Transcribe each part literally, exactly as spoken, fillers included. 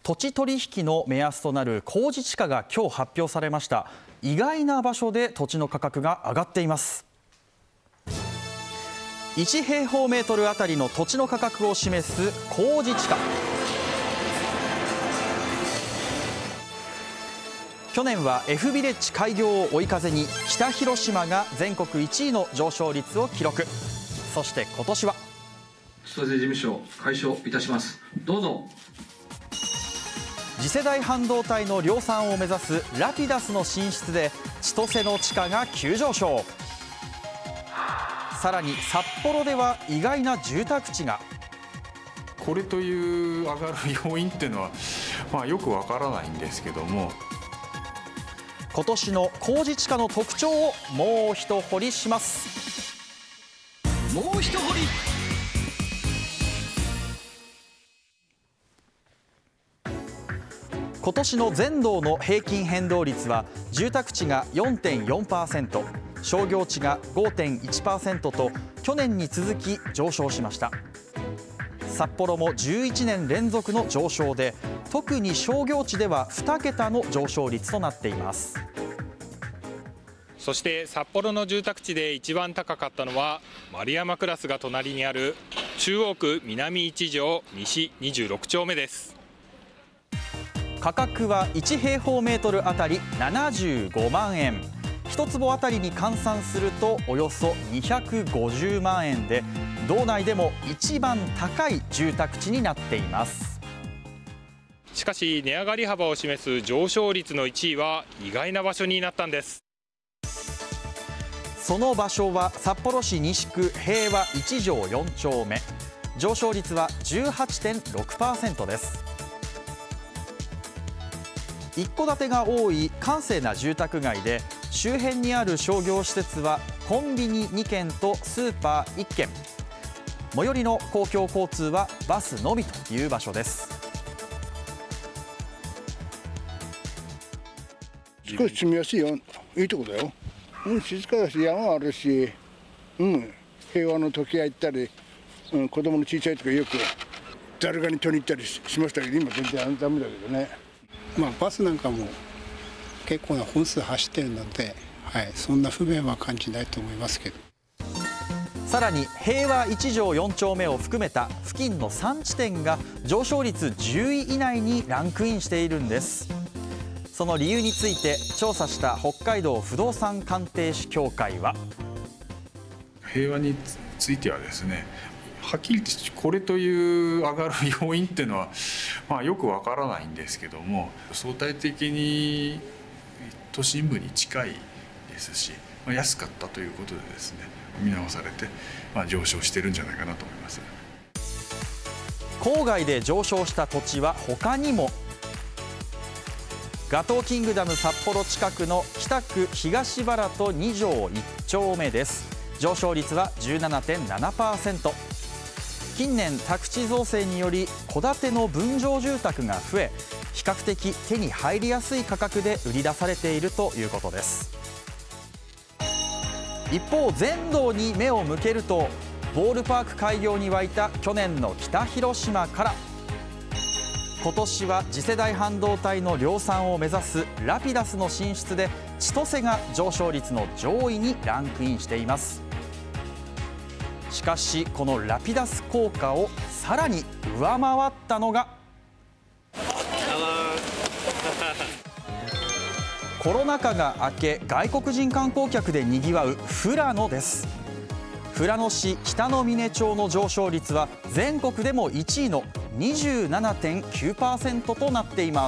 土地取引の目安となる公示地価が今日発表されました。意外な場所で土地の価格が上がっています。いち平方メートルあたりの土地の価格を示す公示地価。去年は F ビレッジ開業を追い風に北広島が全国いちいの上昇率を記録。そして今年は千歳事務所開所いたします。どうぞ。 次世代半導体の量産を目指すラピダスの進出で千歳の地価が急上昇。さらに札幌では意外な住宅地が。 これという上がる要因っていうのは、まあ、よくわからないんですけども、 今年の公示地価の特徴をもう一掘りします。 もう一掘り。 今年の全道の平均変動率は住宅地が よんてんよんパーセント、商業地が ごてんいちパーセント と去年に続き上昇しました。札幌もじゅういちねん連続の上昇で、特に商業地ではに桁の上昇率となっています。 そして札幌の住宅地で一番高かったのは丸山クラスが隣にある中央区南一条西にじゅうろく丁目です。 価格はいち平方メートルあたりななじゅうごまんえん、いち坪あたりに換算するとおよそにひゃくごじゅうまんえんで、道内でも一番高い住宅地になっています。 しかし値上がり幅を示す上昇率のいちいは意外な場所になったんです。 その場所は札幌市西区平和いち条よん丁目、上昇率は じゅうはちてんろくパーセント です。一戸建てが多い閑静な住宅街で、周辺にある商業施設はコンビニに軒とスーパーいっ軒、最寄りの公共交通はバスのみという場所です。 少し住みやすいよ、いいとこだよ。うん、静かだし山あるし、うん、平和の時計行ったり、うん、子供の小さい時はよくザルガニ取りに行ったりしましたけど、今全然ダメだけどね。 まあ、バスなんかも結構な本数走ってるので、はい、そんな不便は感じないと思いますけど。 さらに平和いち条よん丁目を含めた付近のさん地点が上昇率じゅうい以内にランクインしているんです。その理由について調査した北海道不動産鑑定士協会は、 平和についてはですね、はっきり言ってこれという上がる要因っていうのは、まあ、よくわからないんですけども、相対的に都心部に近いですし、まあ、安かったということでですね、見直されて、まあ、上昇してるんじゃないかなと思います。 郊外で上昇した土地は他にも。ガトーキングダム札幌近くの北区東原戸に条いち丁目です。上昇率は じゅうななてんななパーセント。近年宅地造成により戸建ての分譲住宅が増え、比較的手に入りやすい価格で売り出されているということです。一方、全道に目を向けると、ボールパーク開業に沸いた去年の北広島から、今年は次世代半導体の量産を目指すラピダスの進出で千歳が上昇率の上位にランクインしています。しかしこのラピダス効果をさらに上回ったのがコロナ禍が明け、外国人観光客でにぎわう富良野です。富良野市北の峰町の上昇率は全国でもいちいの にじゅうななてんきゅうパーセント となっています。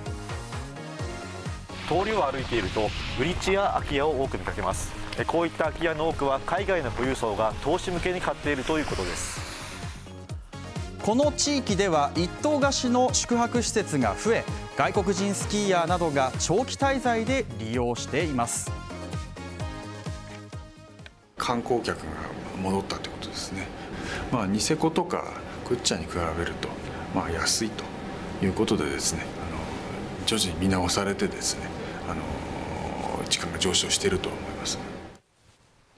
通りを歩いているとブリッジや空き家を多く見かけます。こういった空き家の多くは海外の富裕層が投資向けに買っているということです。 この地域では一棟貸しの宿泊施設が増え、外国人スキーヤーなどが長期滞在で利用しています。 観光客が戻ったということですね。まあ、ニセコとかクッチャに比べると、まあ、安いということでですね、あの徐々に見直されてですね、あの時間が上昇していると思います。 は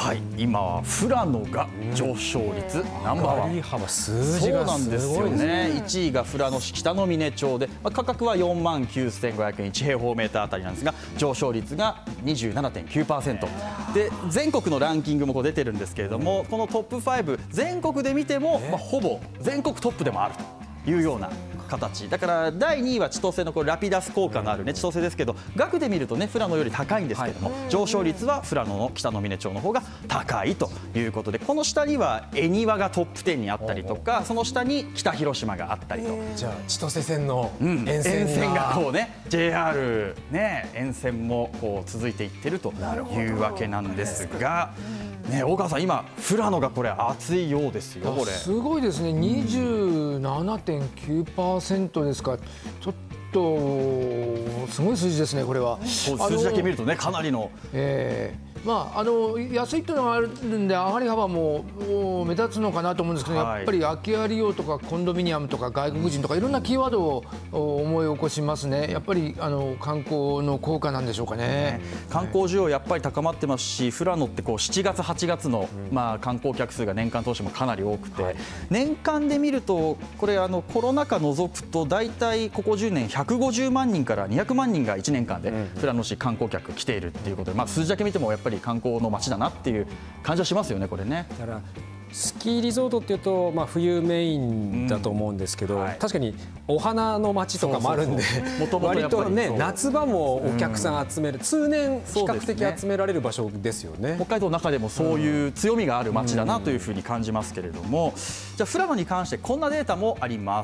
はい、今は富良野が上昇率ナンバーワン。 上がり幅数字がそうなんですよすごいですね。いちいが富良野市北の峰町で、まあ、価格はよんまんきゅうせんごひゃくえんいち平方メーターあたりなんですが、上昇率が にじゅうななてんきゅうパーセント で、全国のランキングもこう出てるんですけれども、このトップファイブ全国で見ても、まあ、ほぼ全国トップでもあるというような形だから、だいにいは千歳のこれラピダス効果のあるね千歳ですけど、額で見るとね富良野より高いんですけども、上昇率は富良野の北の峰町の方が高いということで、この下には恵庭がトップじゅうにあったりとか、その下に北広島があったりと。 じゃあ千歳線のうん、 沿線が,、 沿線がこうね ジェイアール ね沿線もこう続いていってるというわけなんですが、ね、大川さん今富良野がこれ熱いようですよ。これすごいですね。 にじゅうななてんきゅうパーセント ですか。ちょっとすごい数字ですね、これは。 数字だけ見るとねかなりの、 えーまあ、あの安いっていうのがあるんで上がり幅も目立つのかなと思うんですけど、はい、やっぱり空き家利用とかコンドミニアムとか外国人とかいろんなキーワードを思い起こしますね。やっぱりあの観光の効果なんでしょうかね。 観光需要やっぱり高まってますし、富良野ってこうしちがつはちがつの、まあ、観光客数が年間通してもかなり多くて、はい、年間で見るとこれあのコロナ禍除くと大体ここじゅうねんひゃくごじゅうまんにんからにひゃくまんにんがいちねんかんで富良野市観光客来ているっていうことで、まあ、数字だけ見てもやっぱり観光の街だなっていう感じはしますよね、これね。 だからスキーリゾートっていうと、まあ、冬メインだと思うんですけど、うんはい、確かにお花の街とかもあるんで、割とね夏場もお客さん集める、うん、通年比較的集められる場所ですよね。 北海道の中でもそういう強みがある街だなというふうに感じますけれども、じゃあ富良野に関してこんなデータもあります。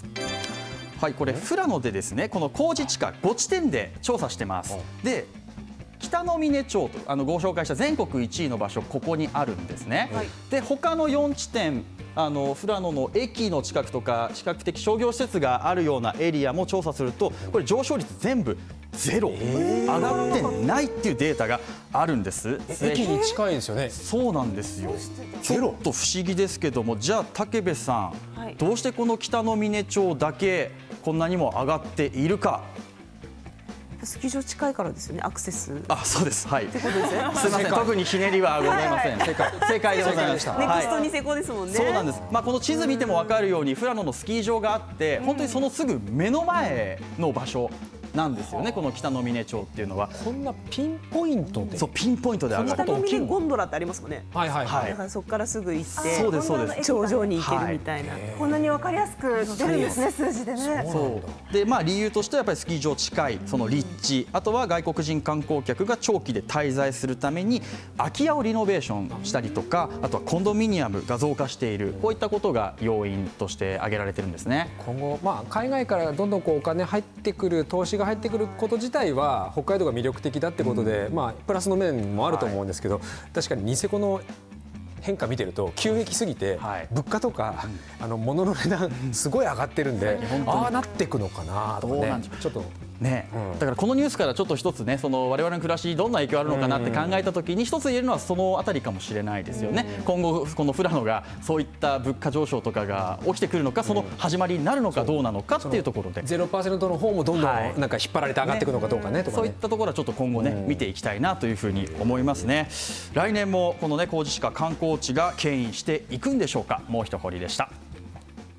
はい、これ富良野でですね、この工事地価ごちてんで調査してます。で北の峰町とあのご紹介した全国いちいの場所、ここにあるんですね。はい、で他のよんちてん、あの富良野の駅の近くとか比較的商業施設があるようなエリアも調査すると、これ上昇率全部ゼロ、上がってないっていうデータがあるんです。 駅に近いですよね。 そうなんですよ。ちょっと不思議ですけども、じゃあ武部さん、はい、どうしてこの北の峰町だけこんなにも上がっているか。 スキー場近いからですよね、アクセス。 あ、そうです。はい。 ってことですね。 すみません、特にひねりはございません。正解、正解でございました。 ネクストに成功ですもんね。 そうなんです。まあこの地図見ても分かるように富良野のスキー場があって、本当にそのすぐ目の前の場所なんですよね。この北の峰町っていうのはこんなピンポイントで、 そうピンポイントで上がる。 北の峰ゴンドラってありますもんね。 はいはいはい。 だからそこからすぐ行って、 そうですそうです。 頂上に行けるみたいな。 こんなに分かりやすく出るんですね、数字でね。 そうで、まあ理由としてはやっぱりスキー場近い、その立地、あとは外国人観光客が長期で滞在するために空き家をリノベーションしたりとか、あとはコンドミニアムが増加している、こういったことが要因として挙げられてるんですね。 今後、まあ海外からどんどんこうお金入ってくる、投資が入ってくること自体は北海道が魅力的だってことで、うん、まあプラスの面もあると思うんですけど、はい、確かにニセコの変化見てると急激すぎて、はい、物価とか、うん、あの物の値段すごい上がってるんで、うん、ああなっていくのかなとかね、ちょっと。 ね、うん、だからこのニュースからちょっと一つね、その我々の暮らしにどんな影響あるのかなって考えたときに一つ言えるのはそのあたりかもしれないですよね。今後この富良野がそういった物価上昇とかが起きてくるのか、その始まりになるのかどうなのかっていうところで、 ゼロパーセントの方もどんどんなんか引っ張られて上がっていくのかどうかね、とかね、 そういったところはちょっと今後ね見ていきたいなというふうに思いますね。来年もこのね工事地価観光地が牽引していくんでしょうか。もう一掘りでした。